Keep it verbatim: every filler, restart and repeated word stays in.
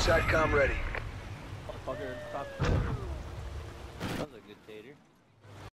SATCOM ready. Motherfucker, stop. That was a good tater.